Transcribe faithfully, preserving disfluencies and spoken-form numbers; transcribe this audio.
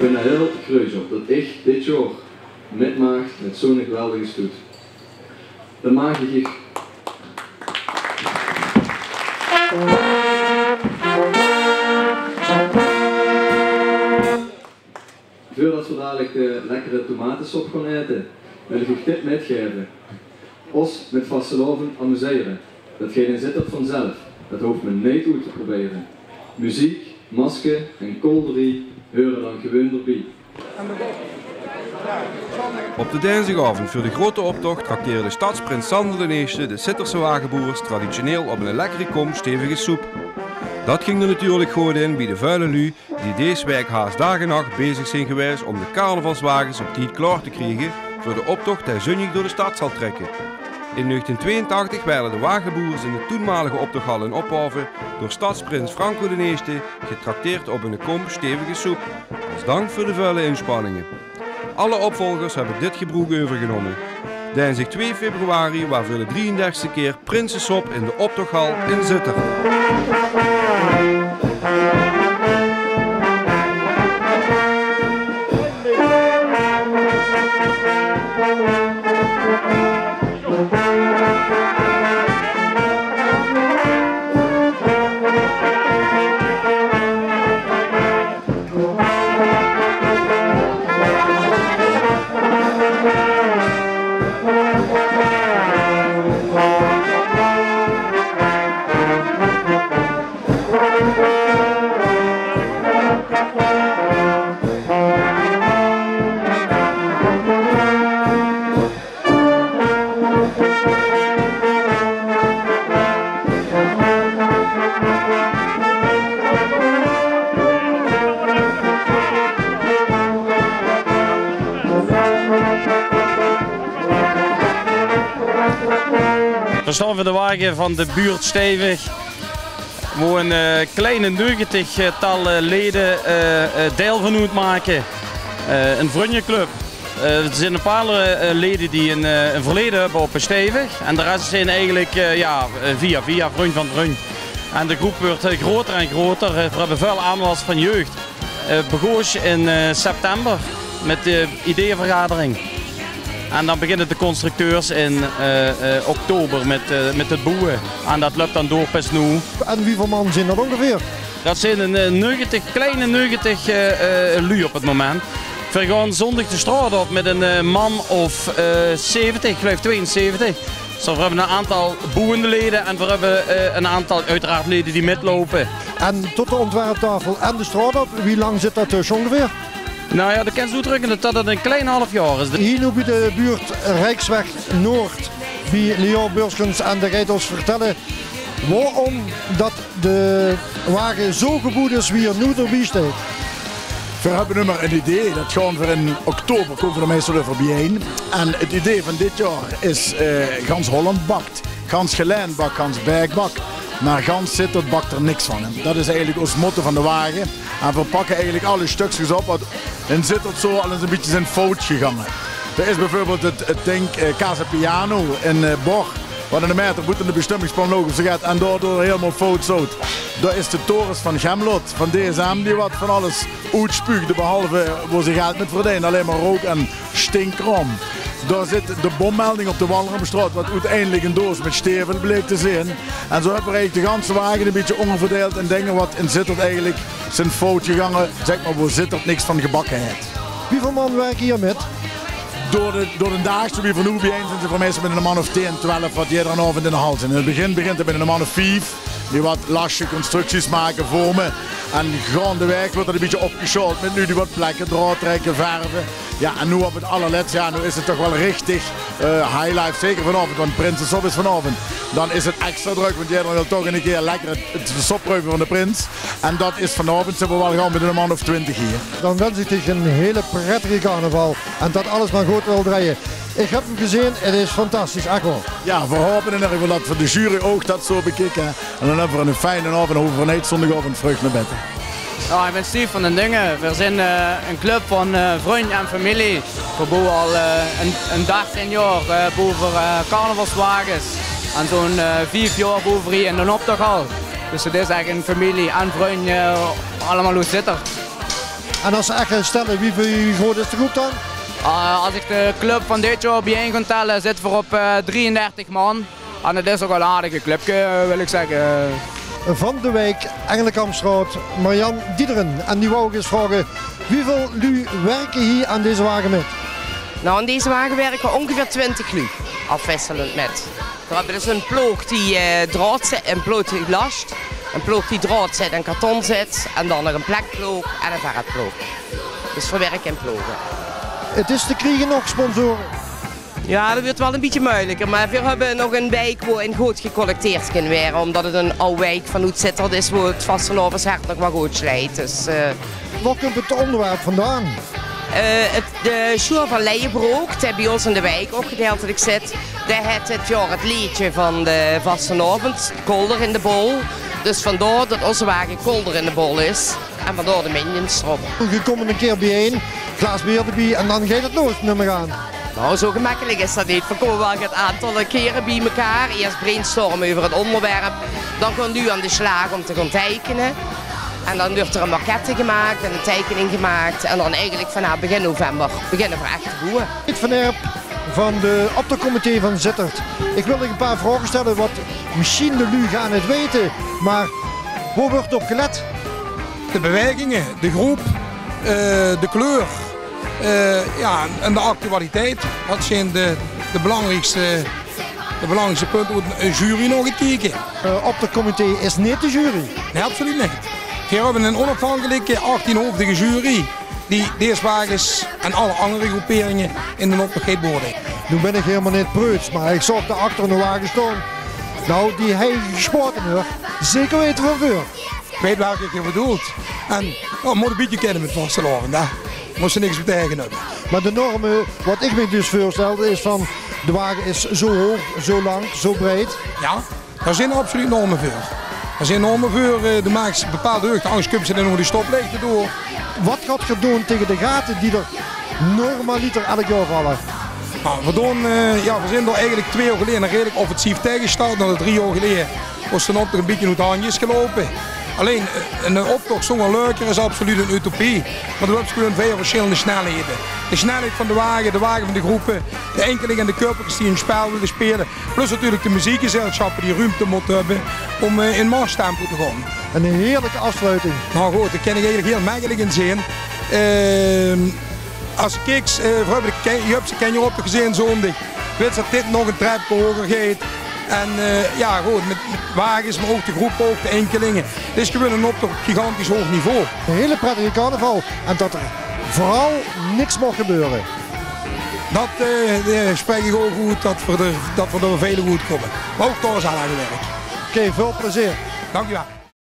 ben er heel groot op dat ik dit jaar metmaak met zo'n geweldige stoet. Dan maak ik Voordat we dadelijk de lekkere tomatensop gaan eten, wil ik dit metgeven. Os met vasteloven amuseren. Dat geen zittert vanzelf. Dat hoeft men niet uit te proberen. Muziek, masker en kolderie horen dan gewoon erbij. Op de dinsdagavond voor de grote optocht trakteerde stadsprins Sander de Eerste de Sitterse wagenboers traditioneel op een lekkere kom stevige soep. Dat ging er natuurlijk goed in bij de vuile lui die deze week haast dag en nacht bezig zijn geweest om de carnavalswagens op tijd klaar te krijgen voor de optocht die zonnig door de stad zal trekken. In negentien tweeëntachtig werden de wagenboers in de toenmalige optochthal in Ophoven door stadsprins Franco de Eerste getrakteerd op een kom stevige soep, als dank voor de vuile inspanningen. Alle opvolgers hebben dit gebruik overgenomen. Dinsdag twee februari was voor de drieëndertigste keer Prinsensop in de optochthal in Zitter. We staan voor de wagen van de buurt Stevig, waar een uh, kleine negentigtal uh, leden uh, uh, deel van uitmaken. Uh, een vriendenclub. Uh, er zijn een paar uh, leden die een, uh, een verleden hebben op een Stevig en de rest zijn eigenlijk uh, ja, via via vriend van vriend. En de groep wordt uh, groter en groter. Uh, we hebben veel aanwas van jeugd. Uh, begoos in uh, september met de ideeënvergadering. En dan beginnen de constructeurs in uh, uh, oktober met, uh, met het boeien. En dat loopt dan door pas nu. En hoeveel man zijn dat ongeveer? Dat zijn een uh, negentig, kleine negentig uh, uh, lui op het moment. We gaan zondag de straat op met een uh, man of uh, zeventig, ik geloof tweeënzeventig. Dus we hebben een aantal boeiende leden en we hebben uh, een aantal uiteraard leden die metlopen. En tot de ontwerptafel en de straat op, wie lang zit dat tussen ongeveer? Nou ja, de kent zo drukken dat het een klein half jaar is. Hier nu bij de buurt Rijksweg Noord, bij Leon Burskens en de rijders vertellen waarom dat de wagen zo goed is wie er nu erbij staat. We hebben nu maar een idee, dat gaan we in oktober komen we er meestal over bijeen. En het idee van dit jaar is uh, gans Holland bakt, gans Gelijn bakt, gans Berg bakt. Maar gans Sittert bakt er niks van. Dat is eigenlijk ons motto van de wagen. En we pakken eigenlijk alle stukjes op wat in Sittert zo al eens een beetje zijn fout gegaan. Er is bijvoorbeeld het, het ding uh, Casa Piano in uh, Borg. Wat in de meter moet in de bestemmingsplan logisch gaat en daardoor helemaal fout zout. Daar is de torens van Gemlot, van D S M, die wat van alles uitspuugde, behalve waar ze geld met verdienen, alleen maar rook en stinkram. Daar zit de bommelding op de Walramstraat, wat uiteindelijk een doos met stevel bleek te zijn. En zo hebben we eigenlijk de ganse wagen een beetje onverdeeld in dingen wat in Sittert eigenlijk zijn fout gegaan, zeg maar, waar Sittert niks van gebakken heeft. Hoeveel man werken hier met? Door de, door de daagste wie van nu bijeen zijn ze voor meestal met een man of tien, twaalf wat iedere avond in de hal zijn. In het begin begint het met een man of vijf, die wat lasje constructies maken, vormen. En gaandeweg wordt het een beetje opgeschaald met nu die wat plekken, draad trekken, verven. Ja, en nu op het allerlaatste, ja, nu is het toch wel richtig uh, highlife, zeker vanavond, want Prinsensop is vanavond. Dan is het extra druk, want jij wil toch een keer lekker het, het sopruimen van de prins. En dat is vanavond, zijn we wel gaan met een man of twintig hier. Dan wens ik je een hele prettige carnaval en dat alles maar goed wil draaien. Ik heb hem gezien, het is fantastisch, echt wel. Ja, we hopen in ieder geval dat voor de jury ook dat zo bekijken. En dan hebben we een fijne avond en hoeven we niet zondagavond vrucht naar bed. Ja, ik ben Steve van den Dungen. We zijn uh, een club van uh, vrienden en familie. We bouwen al uh, een, een dertien jaar uh, boven uh, carnavalswagens. En zo'n uh, vijf jaar boven hier in de optochthal. Dus het is echt een familie en vrienden uh, allemaal uit Sittert. En als ze echt gaan stellen, wie, wie groot is de groep dan? Uh, als ik de club van dit jaar bijeen kan tellen, zitten we op uh, drieëndertig man. En het is ook wel een aardige clubje, uh, wil ik zeggen. Van de Wijk, Engelenkampstraat, Marian Diederen. En die wou ik eens vragen, hoeveel lui werken hier aan deze wagen met? Nou, aan deze wagen werken ongeveer twintig lui, afwisselend met. We hebben dus een ploeg die uh, draad zet, een ploeg die last, een ploeg die draad zet en karton zet, en dan nog een plekploeg en een verretploeg. Dus we werken in ploegen. Het is te krijgen nog sponsoren. Ja, dat wordt wel een beetje moeilijker, maar we hebben nog een wijk waar in goed gecollecteerd kan worden, omdat het een oude wijk van Oetsitter is waar het vastelovershart nog wel goed slijt. Dus, uh... Waar komt het onderwerp vandaan? Uh, het, de Sjoer van Leijenbroek, die bij ons in de wijk ook gedeeltelijk zit, die heeft het jaar het liedje van de vastenavond, Kolder in de bol. Dus vandaar dat onze wagen Kolder in de bol is en vandaar de minions erop. Je komt een keer bijeen, glaas bier erbij en dan gaat het nooit nummer aan. Nou, zo gemakkelijk is dat niet. We komen wel het aantal keren bij elkaar. Eerst brainstormen over het onderwerp. Dan gaan we nu aan de slag om te gaan tekenen. En dan wordt er een maquette gemaakt en een tekening gemaakt. En dan eigenlijk vanaf begin november beginnen we echt te boeren. Piet van Erp van de optochtcomité van Sittard. Ik wil je een paar vragen stellen wat misschien de lui gaan het weten. Maar waar wordt op gelet? De bewegingen, de groep, uh, de kleur. Uh, ja, en de actualiteit, dat zijn de, de, belangrijkste, de belangrijkste punten hoe een jury nog een kijken. Uh, op de comité is niet de jury? Nee, absoluut niet. We hebben een onafhankelijke achttienhoofdige jury die deze wagens en alle andere groeperingen in de optocht gaat beoordelen. Nu ben ik helemaal niet preuts, maar ik zag daar achter een wagen staan. Nou, die heilige sportenheur, zeker weten van voor. Ik weet welke je bedoelt. En oh, moet een beetje kennen met vastelavond. Daar moest er niks betekenen hebben. Maar de normen, wat ik me dus voorstelde, is van de wagen is zo hoog, zo lang, zo breed. Ja, daar zijn er absoluut normen voor. Er zijn normen voor, de maakt bepaalde heugde, anders kunnen ze er nog die stoplichten door. Wat gaat je doen tegen de gaten die er normaliter elk jaar vallen? Nou, we, doen, uh, ja, we zijn er eigenlijk twee jaar geleden redelijk offensief tegengestart. Na drie jaar geleden was de optocht een beetje uit de handjes gelopen. Alleen een optocht zonder leuker is absoluut een utopie. Want we hebben gewoon veel verschillende snelheden. De snelheid van de wagen, de wagen van de groepen, de enkelingen en de körpers die een spel willen spelen. Plus natuurlijk de muziekgezelschappen die ruimte moeten hebben om uh, in marstempo te gaan. En een heerlijke afsluiting. Nou goed, dat kan ik eigenlijk heel makkelijk in zien. Uh, als je kijkt, uh, je hebt ze ken je op de gezin zondag. Weet dat dit nog een trap hoger gaat. En uh, ja, goed, met, met wagens, maar ook de groep, ook de enkelingen. Dit is gewoon een optocht op gigantisch hoog niveau. Een hele prettige carnaval en dat er vooral niks mag gebeuren. Dat uh, uh, spreek ik ook goed, dat we er, dat we er vele goed komen. Maar ook daar is aan gewerkt. Oké, okay, veel plezier. Dankjewel.